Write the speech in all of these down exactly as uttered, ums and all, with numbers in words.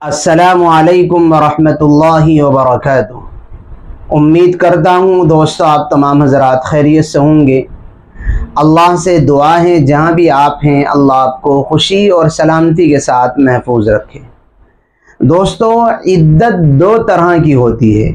अस्सलामु अलैकुम वरहमतुल्लाहि वबरकातुहू। उम्मीद करता हूँ दोस्तों आप तमाम हज़रात खैरियत से होंगे। अल्लाह से दुआ है जहाँ भी आप हैं अल्लाह आपको खुशी और सलामती के साथ महफूज रखे। दोस्तों, इद्दत दो तरह की होती है।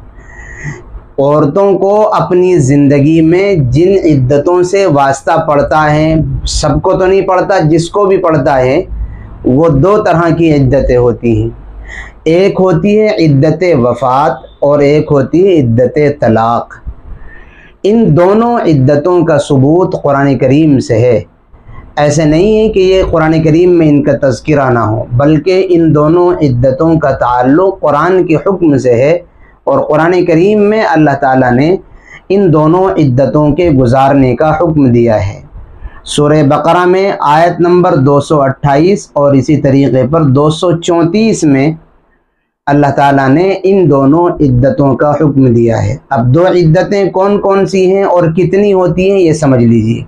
औरतों को अपनी ज़िंदगी में जिन इद्दतों से वास्ता पड़ता है, सबको तो नहीं पड़ता, जिसको भी पड़ता है वो दो तरह की इद्दतें होती हैं। एक होती है इद्दत वफ़ात और एक होती है इद्दत तलाक़। इन दोनों इद्दतों का सबूत कुरान करीम से है। ऐसे नहीं है कि ये कुरान करीम में इनका तज़किरा ना हो, बल्कि इन दोनों इद्दतों का ताल्लुक़ कुरान के हुक्म से है और कुरान करीम में अल्लाह ताला ने इन दोनों इद्दतों के गुजारने का हुक्म दिया है। सूरह बकरा में आयत नंबर दो सौ अट्ठाईस और इसी तरीक़े पर दो सौ चौंतीस में अल्लाह ताला ने इन दोनों इद्दतों का हुक्म दिया है। अब दो इद्दतें कौन कौन सी हैं और कितनी होती हैं ये समझ लीजिए।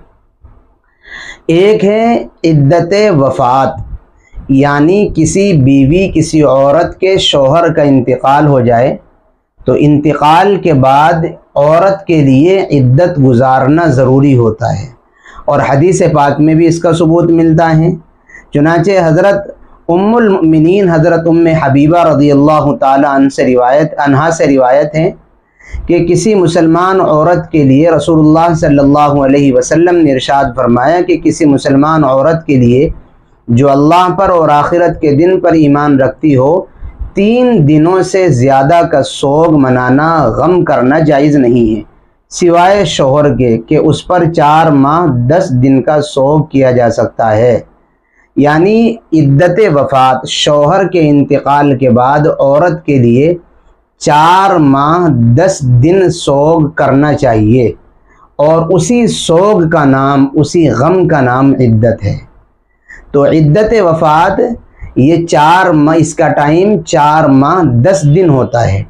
एक है इद्दत वफ़ात, यानी किसी बीवी किसी औरत के शौहर का इंतकाल हो जाए तो इंतकाल के बाद औरत के लिए इद्दत गुजारना ज़रूरी होता है और हदीस पाक में भी इसका सबूत मिलता है। चुनाचे हज़रत उम्मुल मुमिनीन हज़रत उम्मे हबीबा रज़ियल्लाहु ताला अन्हा से रिवायत अन्हा से रिवायत है कि किसी मुसलमान औरत के लिए रसूलुल्लाह सल्लल्लाहु अलैहि वसल्लम ने इरशाद फरमाया कि किसी मुसलमान औरत के लिए जो अल्लाह पर और आखिरत के दिन पर ईमान रखती हो, तीन दिनों से ज़्यादा का सोग मनाना, गम करना जायज़ नहीं है, सिवाय शौहर के कि उस पर चार माह दस दिन का सोग किया जा सकता है। यानी इद्दत वफ़ात, शौहर के इंतकाल के बाद औरत के लिए चार माह दस दिन सोग करना चाहिए और उसी सोग का नाम, उसी गम का नाम इद्दत है। तो इद्दत वफ़ात ये चार माह, इसका टाइम चार माह दस दिन होता है।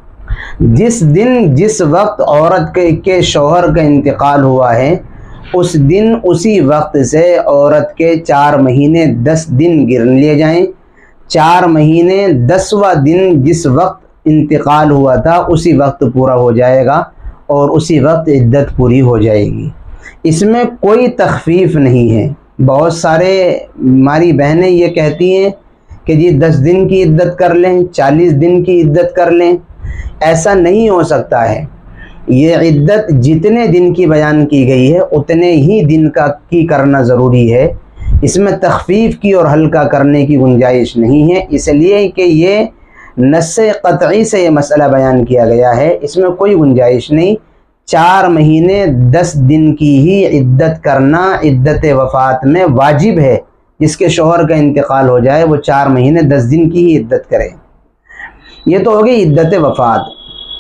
जिस दिन जिस वक्त औरत के, के शौहर का इंतकाल हुआ है उस दिन उसी वक्त से औरत के चार महीने दस दिन गिन लिए जाएं। चार महीने दसवां दिन जिस वक्त इंतकाल हुआ था उसी वक्त पूरा हो जाएगा और उसी वक्त इद्दत पूरी हो जाएगी। इसमें कोई तख़फ़ीफ़ नहीं है। बहुत सारे हमारी बहनें ये कहती हैं कि जी दस दिन की इद्दत कर लें, चालीस दिन की इद्दत कर लें। ऐसा नहीं हो सकता है। ये इद्दत जितने दिन की बयान की गई है उतने ही दिन का की करना ज़रूरी है। इसमें तख़फ़ीफ़ की और हल्का करने की गुंजाइश नहीं है, इसलिए कि ये नस्से क़तई से ये मसला बयान किया गया है। इसमें कोई गुंजाइश नहीं। चार महीने दस दिन की ही इद्दत करना इद्दत वफ़ात में वाजिब है। जिसके शौहर का इंतकाल हो जाए वो चार महीने दस दिन की ही इद्दत करे। ये तो हो गई इद्दत वफ़ात।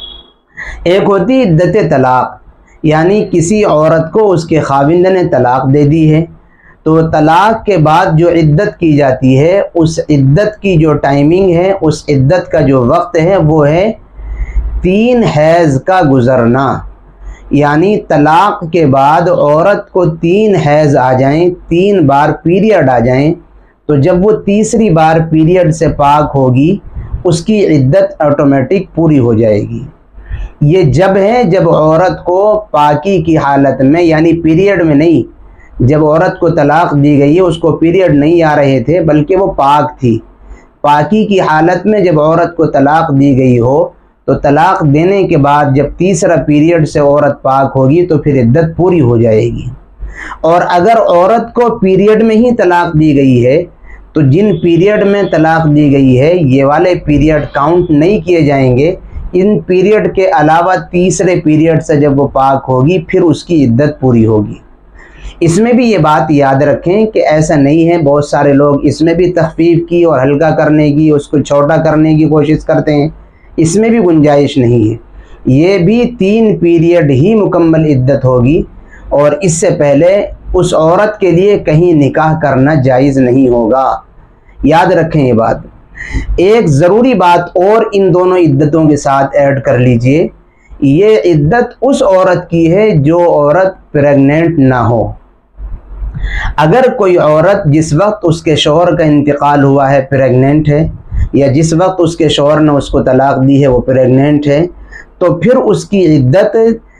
एक होती इद्दत तलाक़, यानी किसी औरत को उसके खाविंद ने तलाक़ दे दी है तो तलाक़ के बाद जो इद्दत की जाती है उस इद्दत की जो टाइमिंग है, उस इद्दत का जो वक्त है वो है तीन हैज़ का गुज़रना। यानी तलाक़ के बाद औरत को तीन हैज़ आ जाएं, तीन बार पीरियड आ जाएं, तो जब वो तीसरी बार पीरियड से पाक होगी उसकी इद्दत ऑटोमेटिक पूरी हो जाएगी। ये जब है जब औरत को पाकी की हालत में, यानी पीरियड में नहीं, जब औरत को तलाक़ दी गई है उसको पीरियड नहीं आ रहे थे बल्कि वो पाक थी। पाकी की हालत में जब औरत को तलाक़ दी गई हो तो तलाक़ देने के बाद जब तीसरा पीरियड से औरत पाक होगी तो फिर इद्दत पूरी हो जाएगी। और अगर औरत को पीरियड में ही तलाक़ दी गई है तो जिन पीरियड में तलाक़ दी गई है ये वाले पीरियड काउंट नहीं किए जाएंगे। इन पीरियड के अलावा तीसरे पीरियड से जब वो पाक होगी फिर उसकी इद्दत पूरी होगी। इसमें भी ये बात याद रखें कि ऐसा नहीं है, बहुत सारे लोग इसमें भी तख़फ़ीफ़ की और हल्का करने की, उसको छोटा करने की कोशिश करते हैं। इसमें भी गुंजाइश नहीं है। ये भी तीन पीरियड ही मुकम्मल इद्दत होगी और इससे पहले उस औरत के लिए कहीं निकाह करना जायज़ नहीं होगा। याद रखें ये बात। एक ज़रूरी बात और इन दोनों इद्दतों के साथ ऐड कर लीजिए, ये इद्दत उस औरत की है जो औरत प्रेग्नेंट ना हो। अगर कोई औरत जिस वक्त उसके शौहर का इंतकाल हुआ है प्रेग्नेंट है, या जिस वक्त उसके शौहर ने उसको तलाक दी है वो प्रेग्नेंट है, तो फिर उसकी इद्दत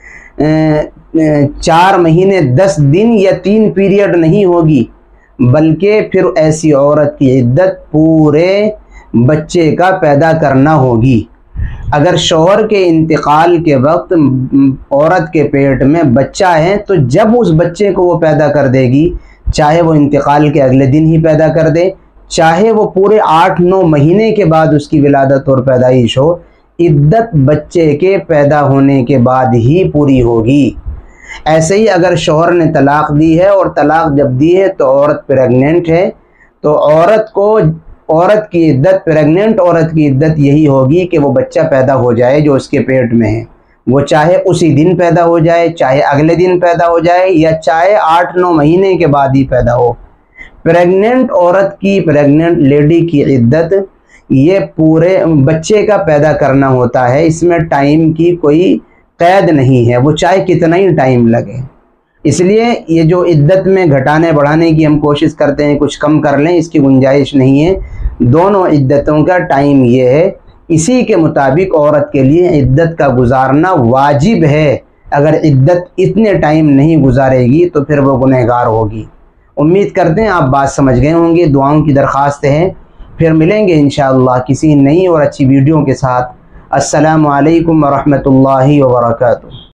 चार महीने दस दिन या तीन पीरियड नहीं होगी, बल्कि फिर ऐसी औरत की इद्दत पूरे बच्चे का पैदा करना होगी। अगर शौहर के इंतकाल के वक्त औरत के पेट में बच्चा है तो जब उस बच्चे को वो पैदा कर देगी, चाहे वो इंतकाल के अगले दिन ही पैदा कर दे, चाहे वो पूरे आठ नौ महीने के बाद उसकी विलादत और पैदाइश हो, इद्दत बच्चे के पैदा होने के बाद ही पूरी होगी। ऐसे ही अगर शौहर ने तलाक दी है और तलाक जब दी है तो औरत प्रेग्नेंट है, तो औरत को औरत की इद्दत, प्रेग्नेंट औरत की इद्दत यही होगी कि वो बच्चा पैदा हो जाए जो उसके पेट में है, वो चाहे उसी दिन पैदा हो जाए, चाहे अगले दिन पैदा हो जाए, या चाहे आठ नौ महीने के बाद ही पैदा हो। प्रेग्नेंट औरत की, प्रेग्नेंट लेडी की इद्दत ये पूरे बच्चे का पैदा करना होता है, इसमें टाइम की कोई कैद नहीं है, वो चाहे कितना ही टाइम लगे। इसलिए ये जो इद्दत में घटाने बढ़ाने की हम कोशिश करते हैं, कुछ कम कर लें, इसकी गुंजाइश नहीं है। दोनों इद्दतों का टाइम ये है, इसी के मुताबिक औरत के लिए इद्दत का गुजारना वाजिब है। अगर इद्दत इतने टाइम नहीं गुजारेगी तो फिर वो गुनहगार होगी। उम्मीद करते हैं आप बात समझ गए होंगे। दुआओं की दरख्वास्त है, फिर मिलेंगे इंशाअल्लाह किसी नई और अच्छी वीडियो के साथ। अस्सलामु अलैकुम व रहमतुल्लाहि व बरकातुहू।